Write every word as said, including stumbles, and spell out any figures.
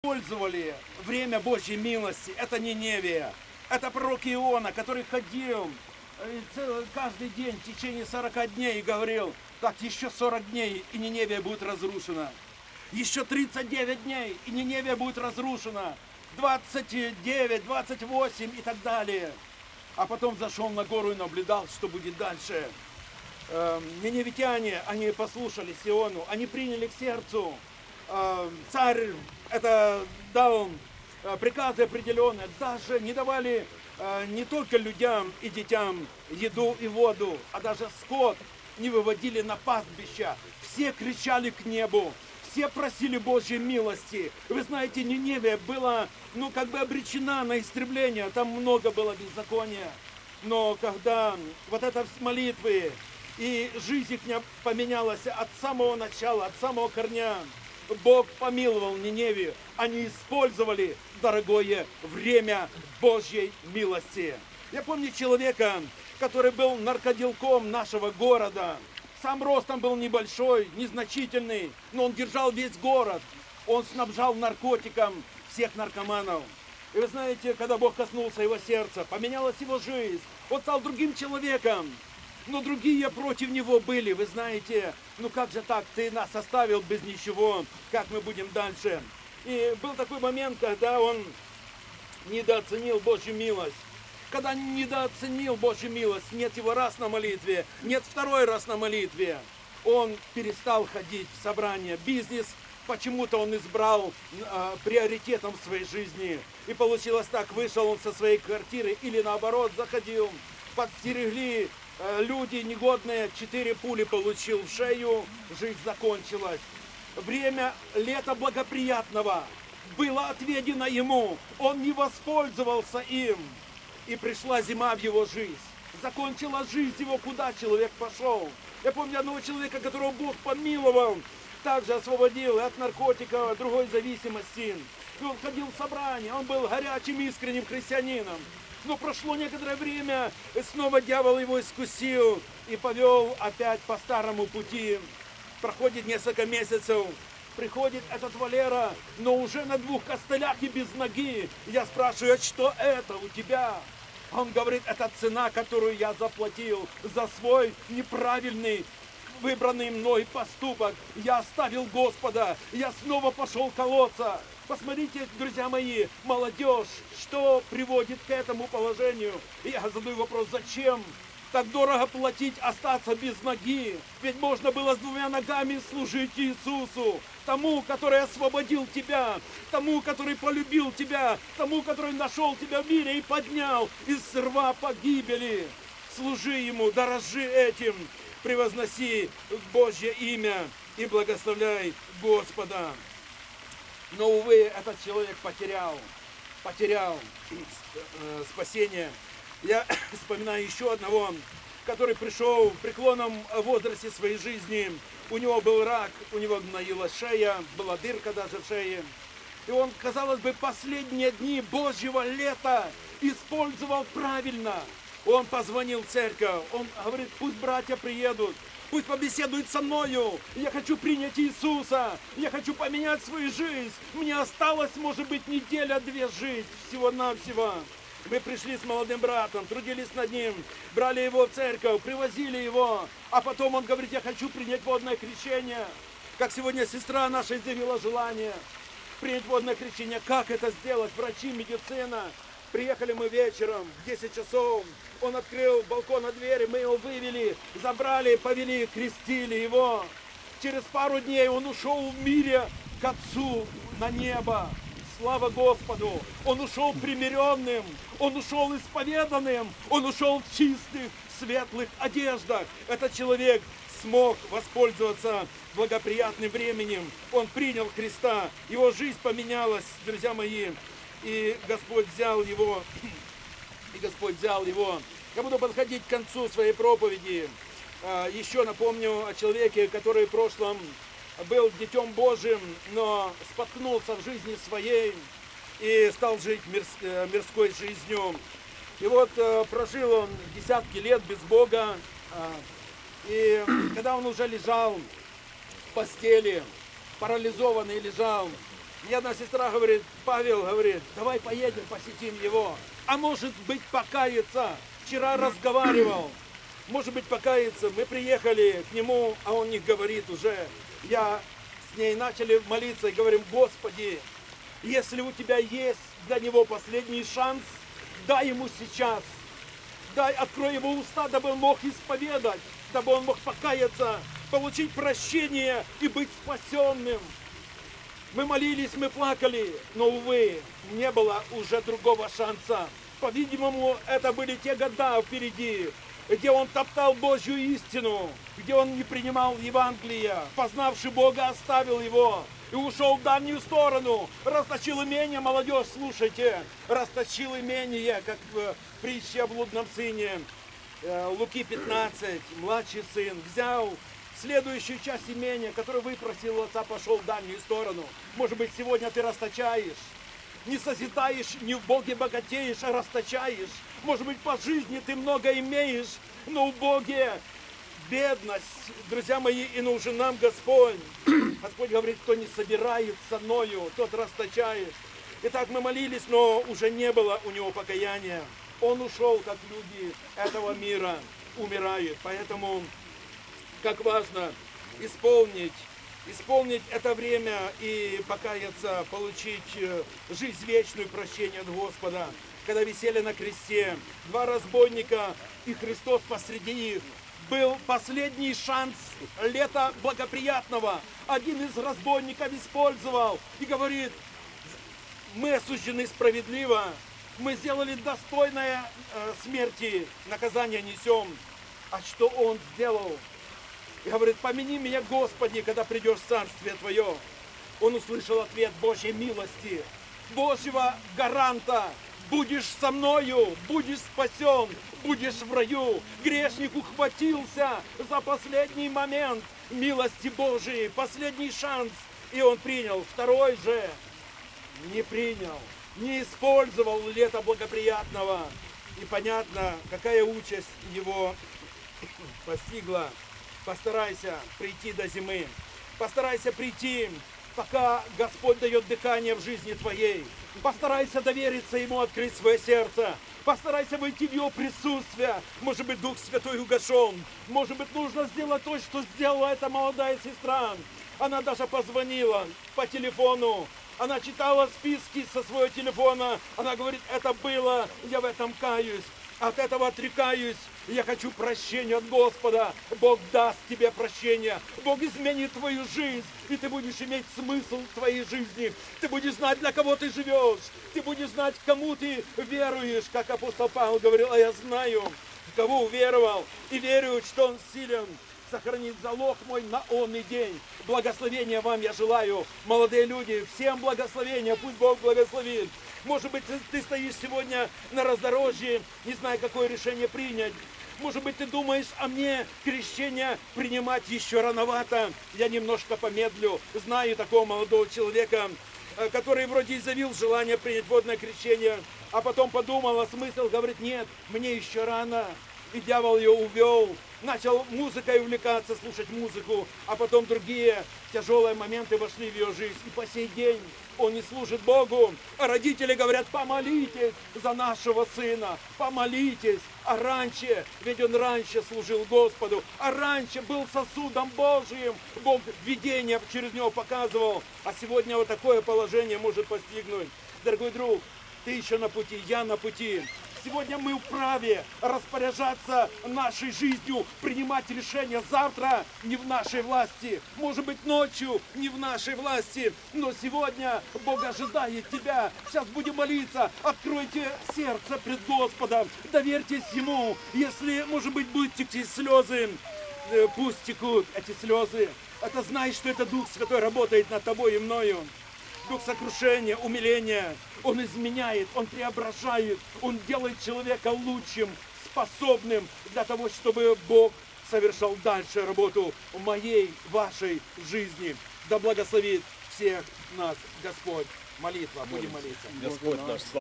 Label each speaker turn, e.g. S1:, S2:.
S1: использовали время Божьей милости. Это Ниневия. Это пророк Иона, который ходил каждый день в течение сорока дней и говорил: так, еще сорок дней, и Ниневия будет разрушена. Еще тридцать девять дней, и Ниневия будет разрушена. двадцать девять, двадцать восемь и так далее. А потом зашел на гору и наблюдал, что будет дальше. Э, ниневитяне, они послушали Иону, они приняли к сердцу. Э, царь это дал приказы определенные, даже не давали э, не только людям и детям еду и воду, а даже скот не выводили на пастбища. Все кричали к небу. Все просили Божьей милости. Вы знаете, Ниневия была, ну, как бы обречена на истребление. Там много было беззакония. Но когда вот это молитвы и жизнь их поменялась от самого начала, от самого корня, Бог помиловал Ниневию. Они использовали дорогое время Божьей милости. Я помню человека, который был наркоделком нашего города. Сам ростом был небольшой, незначительный, но он держал весь город. Он снабжал наркотиком всех наркоманов. И вы знаете, когда Бог коснулся его сердца, поменялась его жизнь. Он стал другим человеком. Но другие против него были. Вы знаете, ну как же так, ты нас оставил без ничего, как мы будем дальше? И был такой момент, когда он недооценил Божью милость. Когда недооценил Божью милость, нет его раз на молитве, нет второй раз на молитве, он перестал ходить в собрания. Бизнес почему-то он избрал э, приоритетом в своей жизни. И получилось так, вышел он со своей квартиры или наоборот заходил, подстерегли э, люди негодные, четыре пули получил в шею, жизнь закончилась. Время лета благоприятного было отведено ему, он не воспользовался им. И пришла зима в его жизнь. Закончилась жизнь его, куда человек пошел. Я помню одного человека, которого Бог помиловал, также освободил от наркотика, другой зависимости. И он ходил в собрание, он был горячим, искренним христианином. Но прошло некоторое время, и снова дьявол его искусил и повел опять по старому пути. Проходит несколько месяцев. Приходит этот Валера, но уже на двух костылях и без ноги. Я спрашиваю: а что это у тебя? Он говорит: это цена, которую я заплатил за свой неправильный, выбранный мной поступок. Я оставил Господа, я снова пошел колоться. Посмотрите, друзья мои, молодежь, что приводит к этому положению. И я задаю вопрос: зачем так дорого платить, остаться без ноги? Ведь можно было с двумя ногами служить Иисусу, тому, который освободил тебя, тому, который полюбил тебя, тому, который нашел тебя в мире и поднял из рва погибели. Служи Ему, дорожи этим, превозноси Божье имя и благословляй Господа. Но, увы, этот человек потерял, потерял э, спасение. Я вспоминаю еще одного, который пришел в преклонном возрасте своей жизни. У него был рак, у него гноилась шея, была дырка даже в шее. И он, казалось бы, последние дни Божьего лета использовал правильно. Он позвонил в церковь, он говорит: пусть братья приедут, пусть побеседуют со мною. Я хочу принять Иисуса, я хочу поменять свою жизнь. Мне осталось, может быть, неделя-две жить всего-навсего. Мы пришли с молодым братом, трудились над ним, брали его в церковь, привозили его. А потом он говорит: я хочу принять водное крещение. Как сегодня сестра наша изъявила желание принять водное крещение. Как это сделать? Врачи, медицина. Приехали мы вечером в десять часов. Он открыл балкон, двери, мы его вывели, забрали, повели, крестили его. Через пару дней он ушел в мире к Отцу на небо. Слава Господу! Он ушел примиренным, он ушел исповеданным, он ушел в чистых, светлых одеждах. Этот человек смог воспользоваться благоприятным временем. Он принял Христа, его жизнь поменялась, друзья мои, и Господь взял его, и Господь взял его. Я буду подходить к концу своей проповеди. Еще напомню о человеке, который в прошлом был Детем Божьим, но споткнулся в жизни своей и стал жить мирской жизнью. И вот прожил он десятки лет без Бога. И когда он уже лежал в постели, парализованный лежал, И одна сестра говорит, Павел говорит, давай поедем, посетим его. А может быть покаяться. Вчера разговаривал. Может быть покаяться. Мы приехали к нему, а он не говорит уже. Я с ней начали молиться и говорим, Господи, если у тебя есть для него последний шанс, дай ему сейчас. Дай, открой его уста, дабы он мог исповедать, дабы он мог покаяться, получить прощение и быть спасенным. Мы молились, мы плакали, но, увы, не было уже другого шанса. По-видимому, это были те года впереди, где он топтал Божью истину, где он не принимал Евангелия, познавший Бога, оставил его и ушел в дальнюю сторону, расточил имение, молодежь, слушайте, расточил имение, как в притче о блудном сыне, Луки пятнадцать, младший сын, взял следующую часть имения, которую выпросил у отца, пошел в дальнюю сторону. Может быть, сегодня ты расточаешь, не созидаешь, не в Боге богатеешь, а расточаешь. Может быть, по жизни ты много имеешь, но в Боге бедность. Друзья мои, и нужен нам Господь. Господь говорит, кто не собирает со мною, тот расточает. Итак, мы молились, но уже не было у него покаяния. Он ушел, как люди этого мира умирают. Поэтому, как важно исполнить, исполнить это время и покаяться, получить жизнь вечную, прощение от Господа. Когда висели на кресте два разбойника и Христос посреди них, был последний шанс лета благоприятного. Один из разбойников использовал и говорит, мы осуждены справедливо, мы сделали достойное э, смерти, наказание несем. А что он сделал? И говорит, помяни меня, Господи, когда придешь в Царствие Твое. Он услышал ответ Божьей милости, Божьего гаранта. Будешь со мною, будешь спасен, будешь в раю. Грешник ухватился за последний момент милости Божией, последний шанс. И он принял. Второй же не принял, не использовал лето благоприятного. И понятно, какая участь его постигла. Постарайся прийти до зимы. Постарайся прийти, пока Господь дает дыхание в жизни твоей. Постарайся довериться Ему, открыть свое сердце. Постарайся войти в Его присутствие. Может быть, Дух Святой угашен. Может быть, нужно сделать то, что сделала эта молодая сестра. Она даже позвонила по телефону. Она читала списки со своего телефона. Она говорит, это было, я в этом каюсь. От этого отрекаюсь. Я хочу прощения от Господа. Бог даст тебе прощение. Бог изменит твою жизнь. И ты будешь иметь смысл в твоей жизни. Ты будешь знать, для кого ты живешь. Ты будешь знать, кому ты веруешь. Как апостол Павел говорил, а я знаю, в кого уверовал. И верю, что он силен сохранить залог мой на онный день. Благословения вам я желаю, молодые люди. Всем благословения. Пусть Бог благословит. Может быть, ты стоишь сегодня на раздорожье, не зная, какое решение принять. Может быть, ты думаешь, а мне крещение принимать еще рановато. Я немножко помедлю. Знаю такого молодого человека, который вроде изъявил желание принять водное крещение, а потом подумал, а смысл, говорит, нет, мне еще рано. И дьявол ее увел, начал музыкой увлекаться, слушать музыку, а потом другие тяжелые моменты вошли в ее жизнь. И по сей день он не служит Богу. А родители говорят, помолитесь за нашего сына, помолитесь. А раньше, ведь он раньше служил Господу, а раньше был сосудом Божиим. Бог видение через него показывал. А сегодня вот такое положение может постигнуть. Дорогой друг, ты еще на пути, я на пути. Сегодня мы вправе распоряжаться нашей жизнью, принимать решения. Завтра не в нашей власти, может быть, ночью не в нашей власти, но сегодня Бог ожидает тебя. Сейчас будем молиться, откройте сердце пред Господом, доверьтесь Ему. Если, может быть, будут текти слезы, пусть текут эти слезы. Это значит, что это Дух Святой работает над тобой и мною. Дух сокрушения, умиления, он изменяет, он преображает, он делает человека лучшим, способным для того, чтобы Бог совершал дальше работу в моей, вашей жизни. Да благословит всех нас Господь. Молитва, будем молиться.
S2: Господь наш.